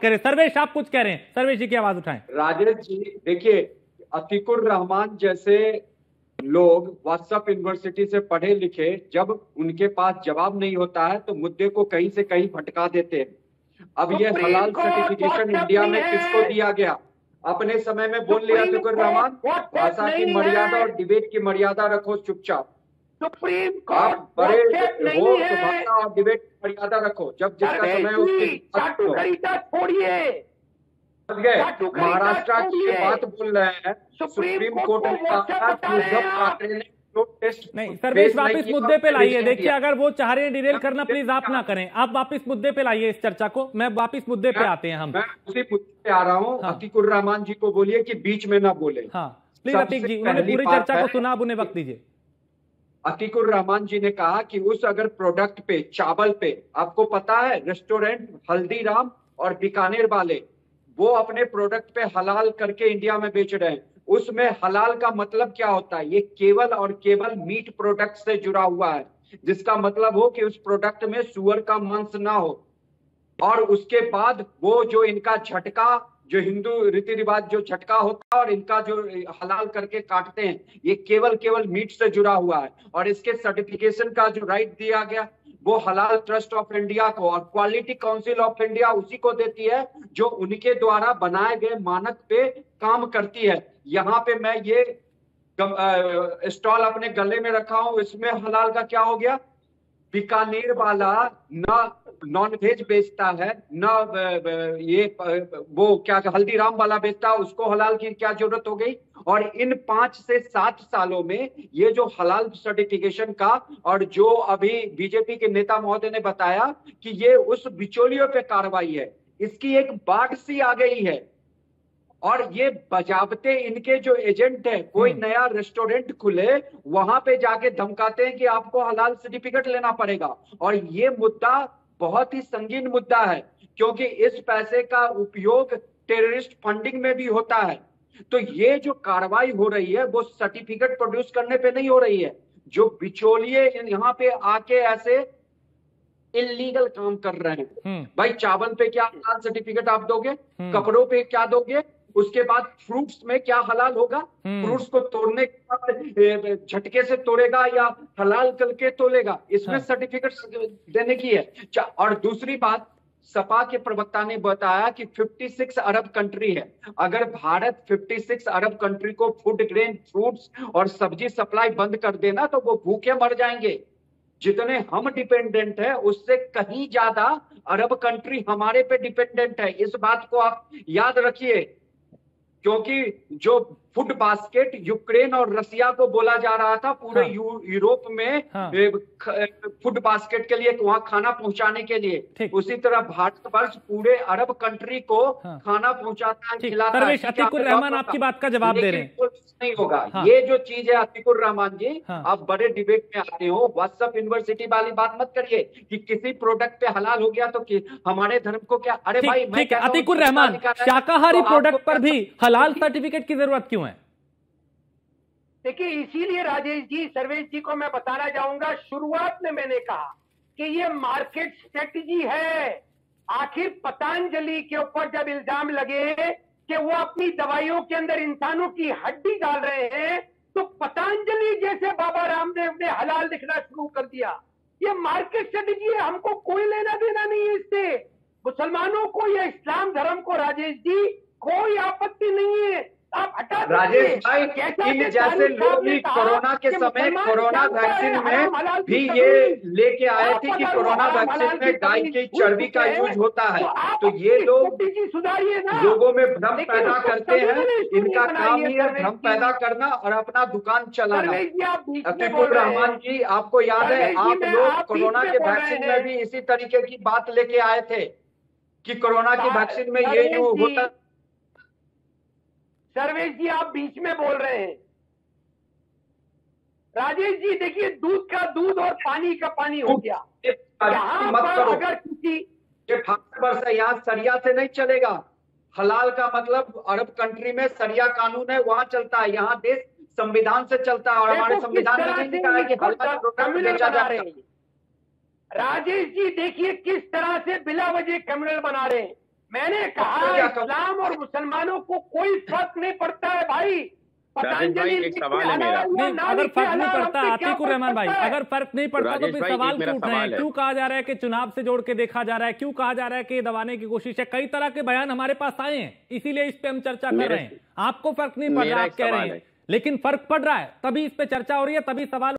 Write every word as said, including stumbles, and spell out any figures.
करें। सर्वेश आप कुछ कह रहे हैं, सर्वेश जी की आवाज उठाएं। राजेश जी देखिए, अतीकुर रहमान जैसे लोग व्हाट्सएप यूनिवर्सिटी से पढ़े लिखे, जब उनके पास जवाब नहीं होता है तो मुद्दे को कहीं से कहीं भटका देते हैं। अब ये हलाल सर्टिफिकेशन इंडिया में किसको दिया गया? अपने समय में बोल लिया अतीकुर रहमान, भाषा की मर्यादा और डिबेट की मर्यादा रखो चुपचाप। सुप्रीम आप कोर्ट बड़े नहीं हो है। तो भाषा और डिबेट की मर्यादा रखो, जब जिसका समय है उसकी चाटुकारिता छोड़िए, महाराष्ट्र की बात बोल रहे हैं। सुप्रीम कोर्ट ने कहा कि उद्धव ठाकरे ने टेस्ट नहीं, सर्वेश वापिस मुद्दे पे लाइए। देखिए, अगर वो चाह रहे हैं डिरेल करना, प्लीज आप ना करें, आप वापिस मुद्दे पे लाइए इस चर्चा को। मैं वापिस मुद्दे पे आते हैं हम। मैं उसी मुद्दे पे आ रहा हूँ। अतीकुर रहमान जी को बोलिए कि बीच में ना बोले। हाँ प्लीज अतीक जी, उन्होंने पूरी चर्चा को सुना, अब उन्हें वक्त दीजिए। अतीकुर रहमान जी ने कहा कि उस अगर प्रोडक्ट पे, चावल पे, आपको पता है रेस्टोरेंट हल्दीराम और बीकानेर वाले वो अपने प्रोडक्ट पे हलाल करके इंडिया में बेच रहे हैं। उसमें हलाल का मतलब क्या होता है? ये केवल और केवल मीट प्रोडक्ट से जुड़ा हुआ है, जिसका मतलब हो कि उस प्रोडक्ट में सुअर का मांस ना हो। और उसके बाद वो जो इनका झटका, जो हिंदू रीति रिवाज जो झटका होता है और इनका जो हलाल करके काटते हैं, ये केवल केवल मीट से जुड़ा हुआ है। और इसके सर्टिफिकेशन का जो राइट दिया गया वो हलाल ट्रस्ट ऑफ इंडिया को और क्वालिटी काउंसिल ऑफ इंडिया उसी को देती है जो उनके द्वारा बनाए गए मानक पे काम करती है। यहाँ पे मैं ये स्टॉल अपने गले में रखा हूं, इसमें हलाल का क्या हो गया? बीकानेर वाला ना नॉन वेज बेचता है, ना ये वो क्या हल्दीराम वाला बेचता है, उसको हलाल की क्या जरूरत हो गई? और इन पांच से सात सालों में ये जो हलाल सर्टिफिकेशन का, और जो अभी बीजेपी के नेता महोदय ने बताया कि ये उस बिचौलियों पे कार्रवाई है, इसकी एक बाढ़ सी आ गई है। और ये बजाबते इनके जो एजेंट है, कोई नया रेस्टोरेंट खुले वहां पे जाके धमकाते हैं कि आपको हलाल सर्टिफिकेट लेना पड़ेगा। और ये मुद्दा बहुत ही संगीन मुद्दा है, क्योंकि इस पैसे का उपयोग टेररिस्ट फंडिंग में भी होता है। तो ये जो कार्रवाई हो रही है वो सर्टिफिकेट प्रोड्यूस करने पे नहीं हो रही है। जो बिचौलिए यहाँ पे आके ऐसे इलीगल काम कर रहे हैं, भाई चावल पे क्या हलाल सर्टिफिकेट आप दोगे? कपड़ों पे क्या दोगे? उसके बाद फ्रूट्स में क्या हलाल होगा? फ्रूट्स को तोड़ने के बाद झटके से तोड़ेगा या हलाल करके तोड़ेगा? इसमें सर्टिफिकेट देने की है। और दूसरी बात, सपा के प्रवक्ता ने बताया कि छप्पन अरब कंट्री है। अगर भारत छप्पन अरब कंट्री को फूड ग्रेन, फ्रूट्स और सब्जी सप्लाई बंद कर देना तो वो भूखे मर जाएंगे। जितने हम डिपेंडेंट है उससे कहीं ज्यादा अरब कंट्री हमारे पे डिपेंडेंट है। इस बात को आप याद रखिए, क्योंकि जो फूड बास्केट यूक्रेन और रसिया को बोला जा रहा था पूरे हाँ। यूरोप में हाँ। फूड बास्केट के लिए, वहां खाना पहुंचाने के लिए, उसी तरह भारतवर्ष पूरे अरब कंट्री को हाँ। खाना पहुंचाता है, खिलाता है। अतीकुर रहमान आपकी बात का जवाब दे रहे हैं। नहीं होगा हाँ। ये जो चीज है अतीकुर रहमान जी, हाँ। आप बड़े डिबेट में आते हो, व्हाट्सएप यूनिवर्सिटी वाली बात मत करिए कि किसी प्रोडक्ट पे हलाल हो गया तो कि हमारे धर्म को क्या। अरे भाई ठीक है अतीकुर रहमान, शाकाहारी प्रोडक्ट पर भी हलाल सर्टिफिकेट की जरूरत क्यों है? देखिए, इसीलिए राजेश जी, सर्वेश जी को मैं बताना चाहूंगा, शुरुआत में मैंने कहा कि ये मार्केट स्ट्रेटजी है। आखिर पतंजलि के ऊपर जब इल्जाम लगे कि वो अपनी दवाइयों के अंदर इंसानों की हड्डी डाल रहे हैं, तो पतंजलि जैसे बाबा रामदेव ने हलाल लिखना शुरू कर दिया। ये मार्केट स्ट्रेटजी है, हमको कोई लेना देना नहीं है इससे। मुसलमानों को या इस्लाम धर्म को राजेश जी कोई आपत्ति नहीं है, आप हटा राजेश भाई, इन जैसे लोग भी कोरोना के समय कोरोना वैक्सीन में भी ये लेके आए थे कि कोरोना वैक्सीन में गाय की चर्बी का यूज होता है। तो ये लोग लोगों में भ्रम पैदा करते हैं। इनका काम ही है भ्रम पैदा करना और अपना दुकान चलाना। अतीकुर रहमान जी, आपको याद है आप लोग कोरोना के वैक्सीन में भी इसी तरीके की बात लेके आए थे कि कोरोना की वैक्सीन में ये यूज होता। सर्वेश जी, आप बीच में बोल रहे हैं। राजेश जी देखिए, दूध का दूध और पानी का पानी हो गया। यहाँ पर अगर किसी वर्ष यहाँ सरिया से नहीं चलेगा। हलाल का मतलब अरब कंट्री में सरिया कानून है, वहां चलता है। यहाँ देश संविधान से चलता है और हमारे संविधान में नहीं लिखा है कि हलाल प्रोडक्ट बेचा जा रहे हैं। राजेश जी देखिए किस तरह से बिला वजह कम्युनल बना रहे हैं। मैंने कहा क्या कहा? इस्लाम और मुसलमानों को कोई फर्क नहीं पड़ता है भाई। पतंजलि एक सवाल है मेरा। नहीं, अगर फर्क नहीं पड़ता आतिकुर रहमान भाई, अगर फर्क नहीं पड़ता तो फिर सवाल क्यों उठ रहे हैं? क्यों कहा जा रहा है कि चुनाव से जोड़ के देखा जा रहा है? क्यों कहा जा रहा है कि दबाने की कोशिश है? कई तरह के बयान हमारे पास आए हैं, इसीलिए इस पे हम चर्चा कर रहे हैं। आपको फर्क नहीं पड़ रहा, आप कह रहे हैं, लेकिन फर्क पड़ रहा है, तभी इस पे चर्चा हो रही है, तभी सवाल